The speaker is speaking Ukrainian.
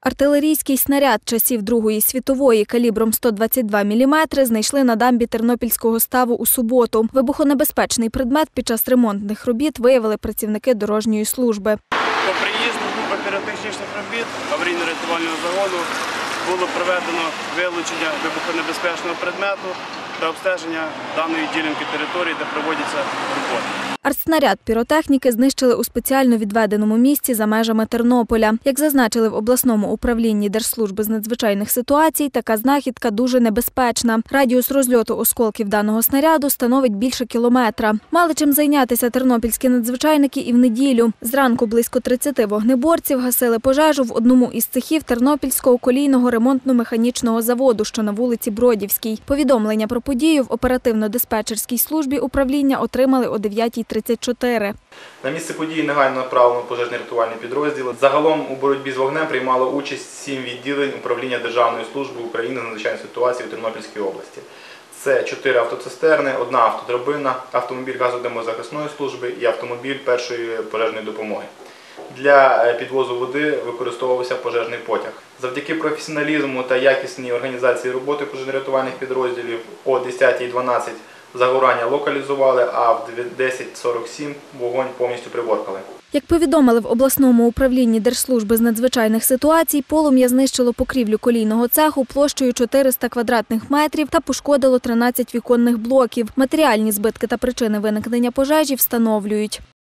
Артилерійський снаряд часів Другої світової калібром 122 мм знайшли на дамбі Тернопільського ставу у суботу. Вибухонебезпечний предмет під час ремонтних робіт виявили працівники дорожньої служби. По приїзду групи піротехнічних робіт аварійно-рятувального загону було проведено вилучення вибухонебезпечного предмету та обстеження даної ділянки території, де проводяться роботи. Артснаряд піротехніки знищили у спеціально відведеному місці за межами Тернополя. Як зазначили в обласному управлінні Держслужби з надзвичайних ситуацій, така знахідка дуже небезпечна. Радіус розльоту осколків даного снаряду становить більше кілометра. Мали чим зайнятися тернопільські надзвичайники і в неділю. Зранку близько 30 вогнеборців гасили пожежу в одному із цехів Тернопільського колійного ремонтно-механічного заводу, що на вулиці Бродівській. Повідомлення про подію в оперативно-диспетчерській службі управління отримали о 9:34. На місце події негайно направлено пожежний рятувальний підрозділ. Загалом у боротьбі з вогнем приймало участь 7 відділень управління Державної служби України з надзвичайних ситуацій у Тернопільській області. Це 4 автоцистерни, 1 автодрабина, автомобіль газодимозахисної служби і автомобіль першої пожежної допомоги. Для підвозу води використовувався пожежний потяг. Завдяки професіоналізму та якісній організації роботи пожежно-рятувальних підрозділів о 10:12 загорання локалізували, а в 10:47 вогонь повністю приборкали. Як повідомили в обласному управлінні Держслужби з надзвичайних ситуацій, полум'я знищило покрівлю колійного цеху площею 400 квадратних метрів та пошкодило 13 віконних блоків. Матеріальні збитки та причини виникнення пожежі встановлюють.